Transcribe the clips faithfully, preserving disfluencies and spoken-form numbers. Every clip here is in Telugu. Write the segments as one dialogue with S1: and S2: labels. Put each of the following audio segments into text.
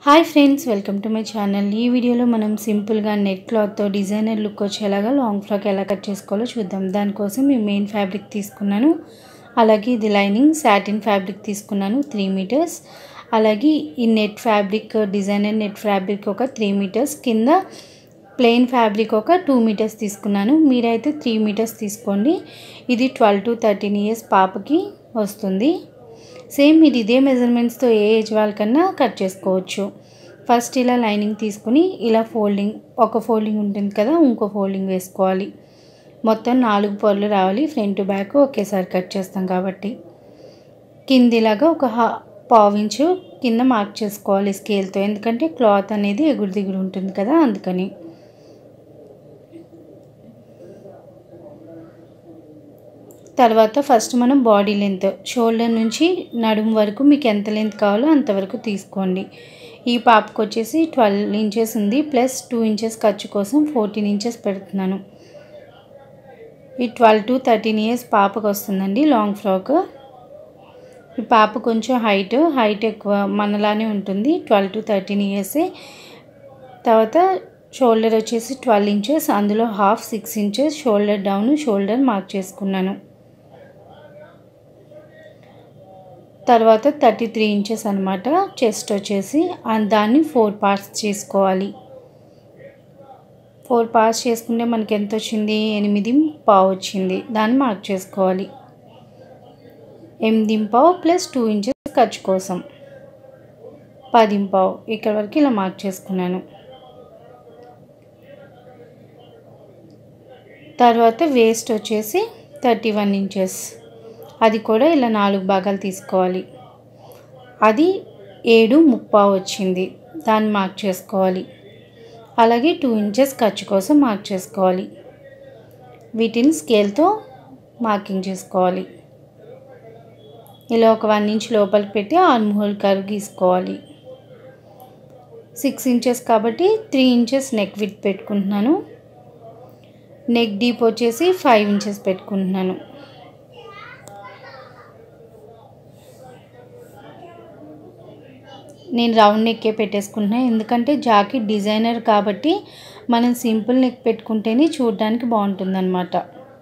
S1: Hi friends, welcome to my channel. ఈ వీడియోలో మనం సింపుల్గా నెట్ క్లాత్తో డిజైనర్ లుక్ వచ్చేలాగా లాంగ్ ఫ్రాక్ ఎలా కట్ చేసుకోవాలో చూద్దాం. దానికోసం ఈ మెయిన్ ఫ్యాబ్రిక్ తీసుకున్నాను. అలాగే ఇది లైనింగ్ సాటిన్ ఫ్యాబ్రిక్ తీసుకున్నాను త్రీ మీటర్స్. అలాగే ఈ net fabric designer net fabric ఒక త్రీ మీటర్స్, కింద ప్లెయిన్ ఫ్యాబ్రిక్ ఒక టూ మీటర్స్ తీసుకున్నాను. మీరైతే త్రీ మీటర్స్ తీసుకోండి. ఇది ట్వెల్వ్ టు థర్టీన్ ఇయర్స్ పాపకి వస్తుంది. సేమ్ మీరు ఇదే మెజర్మెంట్స్తో ఏ ఏజ్ వాళ్ళకన్నా కట్ చేసుకోవచ్చు. ఫస్ట్ ఇలా లైనింగ్ తీసుకుని ఇలా ఫోల్డింగ్, ఒక ఫోల్డింగ్ ఉంటుంది కదా, ఇంకో ఫోల్డింగ్ వేసుకోవాలి. మొత్తం నాలుగు పొరలు రావాలి. ఫ్రంట్ బ్యాక్ ఒకేసారి కట్ చేస్తాం కాబట్టి కిందిలాగా ఒక హా పావు ఇంచు కింద మార్క్ చేసుకోవాలి స్కేల్తో, ఎందుకంటే క్లాత్ అనేది ఎగురు దిగురు ఉంటుంది కదా, అందుకని. తర్వాత ఫస్ట్ మనం బాడీ లెంత్, షోల్డర్ నుంచి నడుము వరకు మీకు ఎంత లెంత్ కావాలో అంతవరకు తీసుకోండి. ఈ పాపకు వచ్చేసి ట్వెల్వ్ ఇంచెస్ ఉంది, ప్లస్ టూ ఇంచెస్ ఖర్చు కోసం ఫోర్టీన్ ఇంచెస్ పెడుతున్నాను. ఈ ట్వెల్వ్ టు థర్టీన్ ఇయర్స్ పాపకు వస్తుందండి లాంగ్ ఫ్రాక్. ఈ పాప కొంచెం హైట్ హైట్ ఎక్కువ మనలానే ఉంటుంది, ట్వెల్వ్ టు థర్టీన్ ఇయర్సే. తర్వాత షోల్డర్ వచ్చేసి ట్వెల్వ్ ఇంచెస్, అందులో half six inches shoulder down shoulder mark చేసుకున్నాను. తర్వాత థర్టీ త్రీ ఇంచెస్ అనమాట చెస్ట్ వచ్చేసి, దాన్ని ఫోర్ పార్ట్స్ చేసుకోవాలి. ఫోర్ పార్ట్స్ చేసుకుంటే మనకి ఎంత వచ్చింది, ఎనిమిది పావు వచ్చింది. దాన్ని మార్క్ చేసుకోవాలి. ఎనిమిది పావు ప్లస్ టూ ఇంచెస్ ఖర్చు కోసం పది పావు, ఇక్కడ వరకు ఇలా మార్క్ చేసుకున్నాను. తర్వాత వేస్ట్ వచ్చేసి థర్టీ వన్ ఇంచెస్, అది కూడా ఇలా నాలుగు భాగాలు తీసుకోవాలి. అది ఏడు ముప్పావు వచ్చింది, దాన్ని మార్క్ చేసుకోవాలి. అలాగే టూ ఇంచెస్ ఖర్చు కోసం మార్క్ చేసుకోవాలి. వీటిని స్కేల్తో మార్కింగ్ చేసుకోవాలి. ఇలా ఒక వన్ ఇంచ్ లోపలికి పెట్టి ఆర్మ్ హోల్ కర్వ్ గీసుకోవాలి. సిక్స్ ఇంచెస్ కాబట్టి త్రీ ఇంచెస్ నెక్ విడ్త్ పెట్టుకుంటున్నాను. నెక్ డీప్ వచ్చేసి ఫైవ్ ఇంచెస్ పెట్టుకుంటున్నాను. నేను రౌండ్ నెక్కే పెట్టేసుకుంటున్నాను, ఎందుకంటే జాకెట్ డిజైనర్ కాబట్టి మనం సింపుల్ నెక్ పెట్టుకుంటేనే చూడడానికి బాగుంటుందన్నమాట.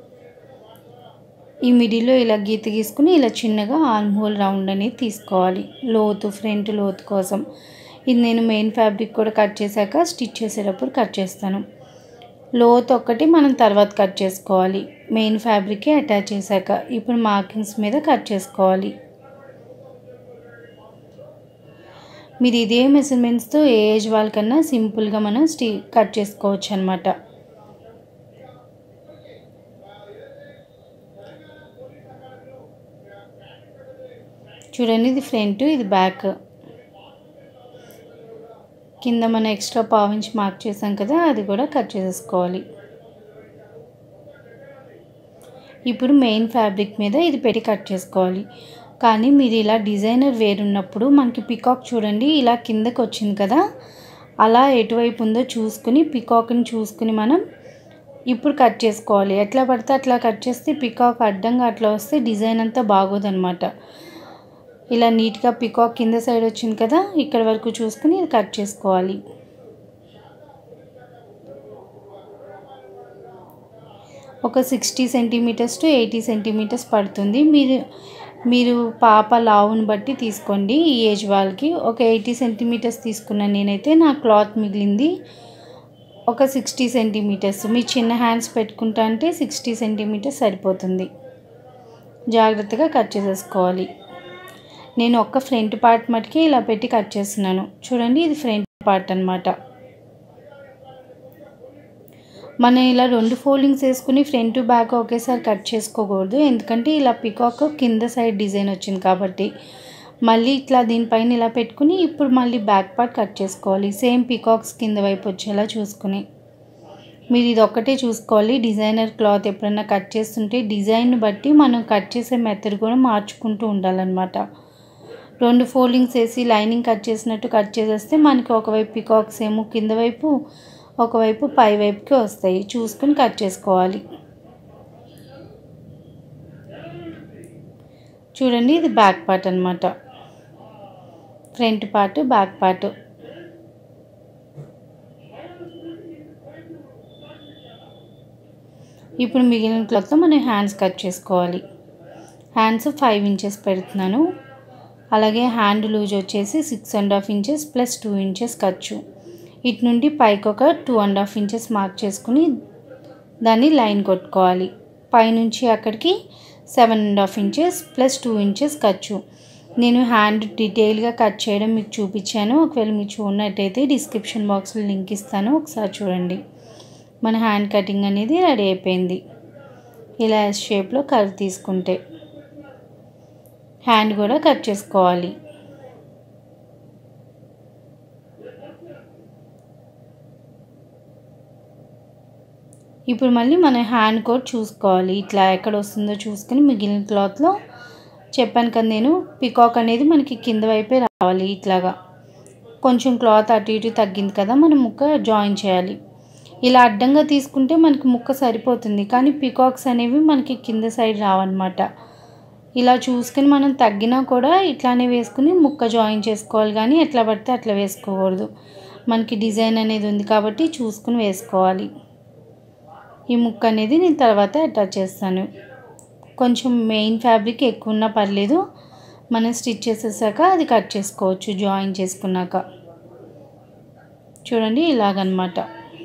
S1: ఈ మిడిల్లో ఇలా గీత గీసుకుని ఇలా చిన్నగా ఆర్మ్ హోల్ రౌండ్ అనేది తీసుకోవాలి, లోతు ఫ్రంట్ లోతు కోసం. ఇది నేను మెయిన్ ఫ్యాబ్రిక్ కూడా కట్ చేశాక స్టిచ్ చేసేటప్పుడు కట్ చేస్తాను. లోతు ఒక్కటి మనం తర్వాత కట్ చేసుకోవాలి, మెయిన్ ఫ్యాబ్రికే అటాచ్ చేశాక. ఇప్పుడు మార్కింగ్స్ మీద కట్ చేసుకోవాలి. మీరు ఇదే మెజర్మెంట్స్తో ఏ ఏజ్ వాళ్ళకన్నా సింపుల్గా మనం స్టీ కట్ చేసుకోవచ్చు అనమాట. చూడండి, ఇది ఫ్రంట్, ఇది బ్యాక్. కింద మనం ఎక్స్ట్రా పావు ఇంచ్ మార్క్ చేసాం కదా, అది కూడా కట్ చేసేసుకోవాలి. ఇప్పుడు మెయిన్ ఫ్యాబ్రిక్ మీద ఇది పెట్టి కట్ చేసుకోవాలి. కానీ మీరు ఇలా డిజైనర్ వేరున్నప్పుడు మనకి పికాక్ చూడండి ఇలా కిందకి వచ్చింది కదా, అలా ఎటువైపు ఉందో చూసుకుని పికాక్ని చూసుకుని మనం ఇప్పుడు కట్ చేసుకోవాలి. ఎట్లా పడితే అట్లా కట్ చేస్తే పికాక్ అడ్డంగా అట్లా వస్తే డిజైన్ అంతా బాగోదన్నమాట. ఇలా నీట్గా పికాక్ కింద సైడ్ వచ్చింది కదా, ఇక్కడ వరకు చూసుకుని ఇది కట్ చేసుకోవాలి. ఒక sixty centimetres to eighty centimetres పడుతుంది. మీరు మీరు పాప లావుని బట్టి తీసుకోండి. ఈ ఏజ్ వాళ్ళకి ఒక ఎయిటీ సెంటీమీటర్స్ తీసుకున్నాను నేనైతే. నా క్లాత్ మిగిలింది ఒక సిక్స్టీ సెంటీమీటర్స్. మీ చిన్న హ్యాండ్స్ పెట్టుకుంటా అంటే సిక్స్టీ సెంటీమీటర్స్ సరిపోతుంది. జాగ్రత్తగా కట్ చేసేసుకోవాలి. నేను ఒక్క ఫ్రంట్ పార్ట్ మటుకే ఇలా పెట్టి కట్ చేస్తున్నాను. చూడండి, ఇది ఫ్రంట్ పార్ట్ అనమాట. మనం ఇలా రెండు ఫోల్డింగ్స్ వేసుకుని ఫ్రంట్ బ్యాక్ ఒకేసారి కట్ చేసుకోకూడదు, ఎందుకంటే ఇలా పికాక్ కింద సైడ్ డిజైన్ వచ్చింది కాబట్టి. మళ్ళీ ఇట్లా దీనిపైన ఇలా పెట్టుకుని ఇప్పుడు మళ్ళీ బ్యాక్ పార్ట్ కట్ చేసుకోవాలి, సేమ్ పికాక్స్ కింద వైపు వచ్చేలా చూసుకుని. మీరు ఇది ఒక్కటే చూసుకోవాలి. డిజైనర్ క్లాత్ ఎప్పుడన్నా కట్ చేస్తుంటే డిజైన్ బట్టి మనం కట్ చేసే మెథడ్ కూడా మార్చుకుంటూ ఉండాలన్నమాట. రెండు ఫోల్డింగ్స్ వేసి లైనింగ్ కట్ చేసినట్టు కట్ చేసేస్తే మనకి ఒకవైపు పికాక్స్ ఏమో కింద వైపు, ఒకవైపు పై వైపుకి వస్తాయి. చూసుకుని కట్ చేసుకోవాలి. చూడండి, ఇది బ్యాక్ పార్ట్ అనమాట. Front part, back part. ఇప్పుడు మిగిలిన క్లాత్తో మనం హ్యాండ్స్ కట్ చేసుకోవాలి. హ్యాండ్స్ ఫైవ్ ఇంచెస్ పెడుతున్నాను. అలాగే హ్యాండ్ లూజ్ వచ్చేసి six and half inches plus two inches ఖర్చు. ఇటు నుండి పైకి ఒక two and half inches mark చేసుకుని దాన్ని లైన్ కొట్టుకోవాలి. పైనుంచి అక్కడికి seven and half inches plus two inches ఖర్చు. నేను హ్యాండ్ డీటెయిల్గా కట్ చేయడం మీకు చూపించాను. ఒకవేళ మీరు చూడనట్టయితే డిస్క్రిప్షన్ బాక్స్లో లింక్ ఇస్తాను, ఒకసారి చూడండి. మన హ్యాండ్ కటింగ్ అనేది రెడీ అయిపోయింది. ఇలా ఎస్ షేప్లో కర్వ్ తీసుకుంటే హ్యాండ్ కూడా కట్ చేసుకోవాలి. ఇప్పుడు మళ్ళీ మన హ్యాండ్ కోట్ చూసుకోవాలి. ఇట్లా ఎక్కడ వస్తుందో చూసుకొని మిగిలిన క్లాత్లో చెప్పాను కదా నేను, పికాక్ అనేది మనకి కింద వైపే రావాలి. ఇట్లాగా కొంచెం క్లాత్ అటు ఇటు తగ్గింది కదా, మనం ముక్క జాయిన్ చేయాలి. ఇలా అడ్డంగా తీసుకుంటే మనకి ముక్క సరిపోతుంది, కానీ పికాక్స్ అనేవి మనకి కింద సైడ్ రావన్నమాట. ఇలా చూసుకుని మనం తగ్గినా కూడా ఇట్లానే వేసుకుని ముక్క జాయిన్ చేసుకోవాలి, కానీ ఎట్లా పడితే అట్లా వేసుకోకూడదు. మనకి డిజైన్ అనేది ఉంది కాబట్టి చూసుకుని వేసుకోవాలి. ఈ ముక్క అనేది నేను తర్వాత అటాచ్ చేస్తాను. కొంచెం మెయిన్ ఫ్యాబ్రిక్ ఎక్కువ ఉన్నా పర్లేదు, మనం స్టిచ్ చేసేసాక అది కట్ చేసుకోవచ్చు జాయిన్ చేసుకున్నాక. చూడండి ఇలాగనమాట.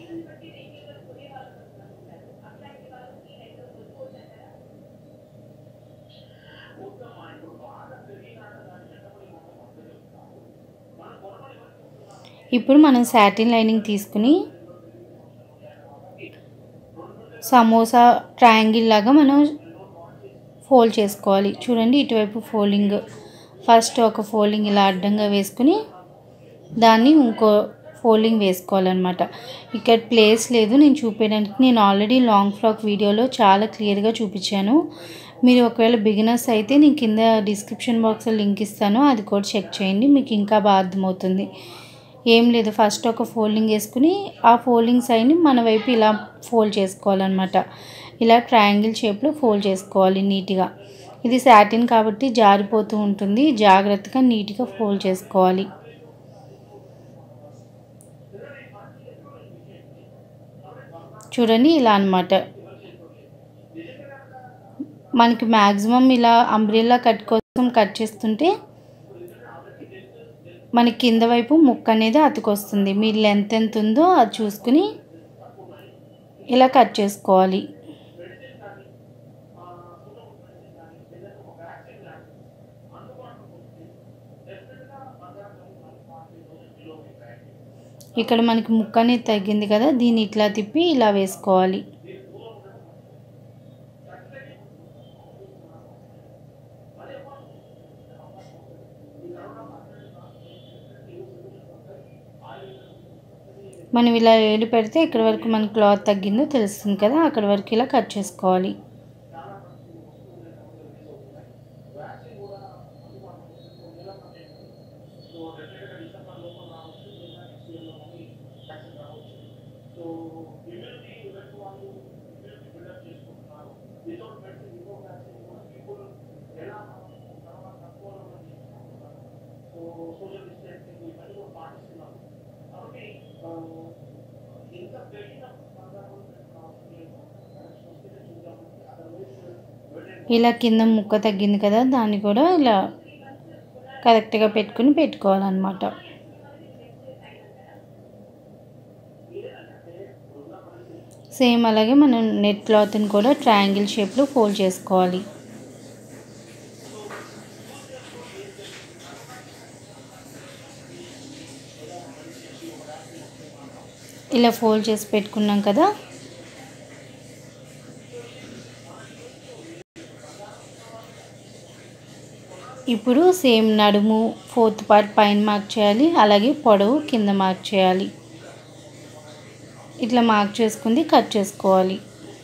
S1: ఇప్పుడు మనం సాటిన్ లైనింగ్ తీసుకుని సమోసా ట్రయాంగిల్ లాగా మనం ఫోల్డ్ చేసుకోవాలి. చూడండి ఇటువైపు ఫోల్డింగ్, ఫస్ట్ ఒక ఫోల్డింగ్ ఇలా అడ్డంగా వేసుకుని దాన్ని ఇంకో ఫోల్డింగ్ వేసుకోవాలన్నమాట. ఇక్కడ ప్లేస్ లేదు నేను చూపించడానికి, నేను ఆల్రెడీ లాంగ్ ఫ్రాక్ వీడియోలో చాలా క్లియర్గా చూపించాను. మీరు ఒకవేళ బిగినర్స్ అయితే నేను కింద డిస్క్రిప్షన్ బాక్స్లో లింక్ ఇస్తాను, అది కూడా చెక్ చేయండి, మీకు ఇంకా బాగా అర్థమవుతుంది. ఏం లేదు, ఫస్ట్ ఒక ఫోల్డింగ్ వేసుకుని ఆ ఫోల్డింగ్ సైడ్ని మన వైపు ఇలా ఫోల్డ్ చేసుకోవాలన్నమాట. ఇలా ట్రయాంగిల్ షేప్లో ఫోల్డ్ చేసుకోవాలి నీట్గా. ఇది సాటిన్ కాబట్టి జారిపోతూ ఉంటుంది, జాగ్రత్తగా నీట్గా ఫోల్డ్ చేసుకోవాలి. చూడండి ఇలా అన్నమాట. మనకి మ్యాక్సిమం ఇలా అంబ్రెల్లా కట్ కోసం కట్ చేస్తుంటే మనకి కింద వైపు ముక్క అనేది అతుకొస్తుంది. మీ లెంత్ ఎంత ఉందో అది చూసుకుని ఇలా కట్ చేసుకోవాలి. ఇక్కడ మనకి ముక్క అనేది తగ్గింది కదా, దీన్ని ఇట్లా తిప్పి ఇలా వేసుకోవాలి. మనం ఇలా ఏలు పెడితే ఇక్కడ వరకు మన క్లాత్ తగ్గిందో తెలుస్తుంది కదా, అక్కడ వరకు ఇలా కట్ చేసుకోవాలి. ఇలా కింద ముక్క తగ్గింది కదా, దాన్ని కూడా ఇలా కరెక్ట్గా పెట్టుకుని పెట్టుకోవాలన్నమాట. సేమ్ అలాగే మనం నెట్ క్లాత్ని కూడా ట్రయాంగిల్ షేప్లో ఫోల్డ్ చేసుకోవాలి. ఇలా ఫోల్డ్ చేసి పెట్టుకున్నాం కదా, ఇప్పుడు సేమ్ నడుము ఫోర్త్ పార్ట్ పైన మార్క్ చేయాలి, అలాగే పొడవు కింద మార్క్ చేయాలి. ఇట్లా మార్క్ చేసుకుంది కట్ చేసుకోవాలి.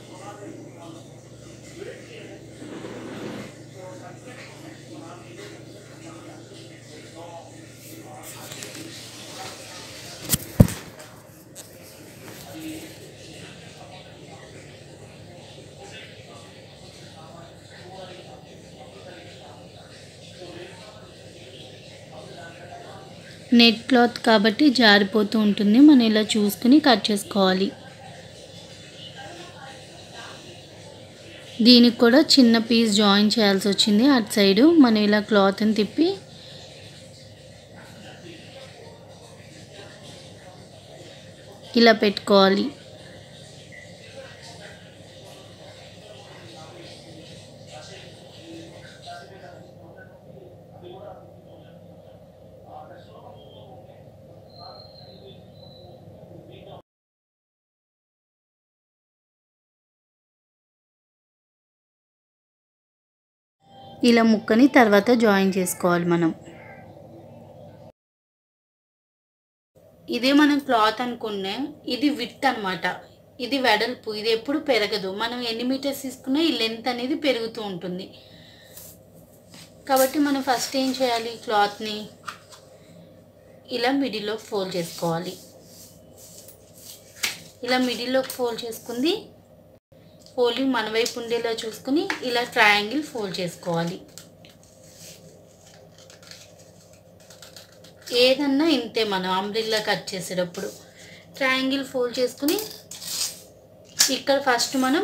S1: నెట్ క్లాత్ కాబట్టి జారిపోతూ ఉంటుంది, మనం ఇలా చూసుకుని కట్ చేసుకోవాలి. దీనికి కూడా చిన్న పీస్ జాయిన్ చేయాల్సి వచ్చింది. అటు సైడు మనం ఇలా క్లాత్ని తిప్పి ఇలా పెట్టుకోవాలి. ఇలా ముక్కని తర్వాత జాయిన్ చేసుకోవాలి మనం. ఇదే మనం క్లాత్ అనుకునే ఇది విడ్త్ అనమాట, ఇది వెడల్పు, ఇది ఎప్పుడు పెరగదు. మనం ఎన్ని మీటర్స్ తీసుకున్నా ఈ లెంత్ అనేది పెరుగుతూ ఉంటుంది. కాబట్టి మనం ఫస్ట్ ఏం చేయాలి, క్లాత్ని ఇలా మిడిల్లో ఫోల్డ్ చేసుకోవాలి. ఇలా మిడిల్లో ఫోల్డ్ చేసుకుంది ఫోల్డింగ్ మన వైపు ఉండేలా చూసుకుని ఇలా ట్రయాంగిల్ ఫోల్డ్ చేసుకోవాలి. ఏదన్నా ఇంతే, మనం అంబ్రెల్లా కట్ చేసేటప్పుడు ట్రయాంగిల్ ఫోల్డ్ చేసుకుని ఇక్కడ ఫస్ట్ మనం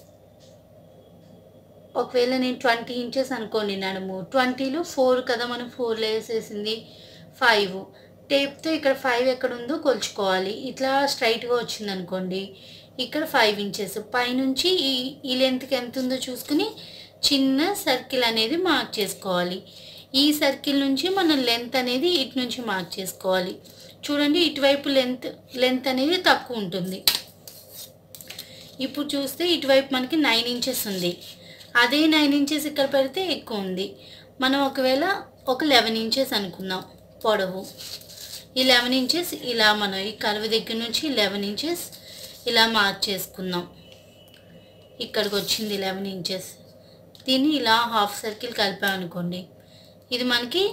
S1: ఒకవేళ నేను ట్వంటీ ఇంచెస్ అనుకోండి నడుము, ట్వంటీలో ఫోర్ కదా మనం ఫోర్ లేయర్స్ వేసింది, ఫైవ్ టేప్తో ఇక్కడ ఫైవ్ ఎక్కడ ఉందో కొలుచుకోవాలి. ఇట్లా స్ట్రైట్గా వచ్చింది అనుకోండి, ఇక్కడ ఫైవ్ ఇంచెస్ పైనుంచి ఈ ఈ లెంత్కి ఎంత ఉందో చూసుకుని చిన్న సర్కిల్ అనేది మార్క్ చేసుకోవాలి. ఈ సర్కిల్ నుంచి మనం లెంత్ అనేది ఇటు నుంచి మార్క్ చేసుకోవాలి. చూడండి ఇటువైపు లెంత్ లెంత్ అనేది తక్కువ ఉంటుంది. ఇప్పుడు చూస్తే ఇటువైపు మనకి నైన్ ఇంచెస్ ఉంది, అదే నైన్ ఇంచెస్ ఇక్కడ పెడితే ఎక్కువ ఉంది. మనం ఒకవేళ ఒక లెవెన్ ఇంచెస్ అనుకుందాం పొడవు. ఈ లెవెన్ ఇంచెస్ ఇలా మనం ఈ కరువు దగ్గర నుంచి లెవెన్ ఇంచెస్ ఇలా మార్క్ చేసుకుందాం. ఇక్కడికి వచ్చింది లెవెన్ ఇంచెస్. దీన్ని ఇలా హాఫ్ సర్కిల్ కలిపామనుకోండి, ఇది మనకి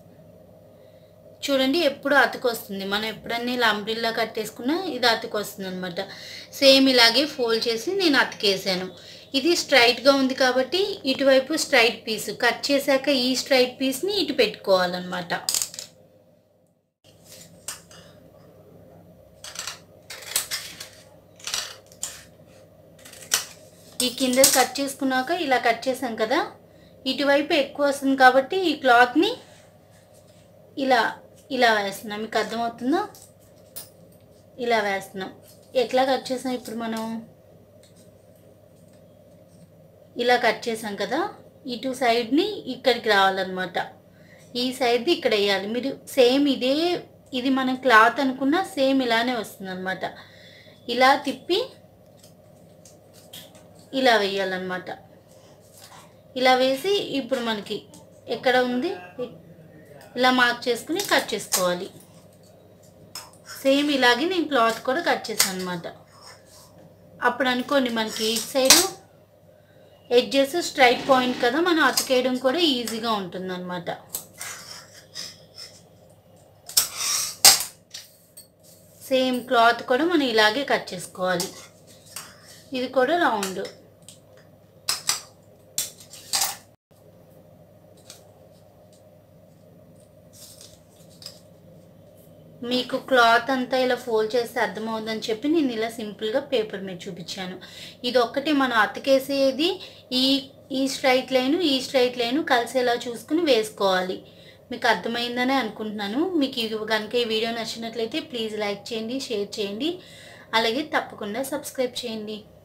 S1: చూడండి ఎప్పుడు అతుకొస్తుంది. మనం ఎప్పుడన్నా ఇలా అంబ్రిల్లా కట్టేసుకున్నా ఇది అతుకొస్తుంది అనమాట. సేమ్ ఇలాగే ఫోల్డ్ చేసి నేను అతికేసాను. ఇది స్ట్రైట్గా ఉంది కాబట్టి ఇటువైపు స్ట్రైట్ పీస్ కట్ చేశాక ఈ స్ట్రైట్ పీస్ని ఇటు పెట్టుకోవాలన్నమాట. ఈ కింద కట్ చేసుకున్నాక ఇలా కట్ చేసాం కదా, ఇటువైపు ఎక్కువ వస్తుంది కాబట్టి ఈ క్లాత్ని ఇలా ఇలా వేస్తున్నాం. మీకు అర్థమవుతుందా? ఇలా వేస్తున్నాం. ఎట్లా కట్ చేసాం, ఇప్పుడు మనం ఇలా కట్ చేసాం కదా, ఇటు సైడ్ని ఇక్కడికి రావాలన్నమాట. ఈ సైడ్ది ఇక్కడ వేయాలి. మీరు సేమ్ ఇదే ఇది మనం క్లాత్ అనుకున్నా సేమ్ ఇలానే వస్తుంది అనమాట. ఇలా తిప్పి ఇలా వేయాలన్నమాట. ఇలా వేసి ఇప్పుడు మనకి ఎక్కడ ఉంది ఇలా మార్క్ చేసుకుని కట్ చేసుకోవాలి. సేమ్ ఇలాగే నేను క్లాత్ కూడా కట్ చేశాను అనమాట. అప్పుడు అనుకోండి మనకి ఇటు సైడు ఎడ్జెస్ స్ట్రైట్ పాయింట్ కదా, మనం అతికేయడం కూడా ఈజీగా ఉంటుంది అనమాట. సేమ్ క్లాత్ కూడా మనం ఇలాగే కట్ చేసుకోవాలి. ఇది కూడా రౌండ్. మీకు క్లాత్ అంతా ఇలా ఫోల్డ్ చేస్తే అర్థమవుతుందని చెప్పి నేను ఇలా సింపుల్గా పేపర్ మీద చూపించాను. ఇది ఒక్కటి మనం అతికేసేది ఈ ఈ స్ట్రైట్ లైను ఈ స్ట్రైట్ లైను కలిసేలా చూసుకుని వేసుకోవాలి. మీకు అర్థమైందనే అనుకుంటున్నాను. మీకు ఇది కనుక ఈ వీడియో నచ్చినట్లయితే ప్లీజ్ లైక్ చేయండి, షేర్ చేయండి, అలాగే తప్పకుండా సబ్స్క్రైబ్ చేయండి.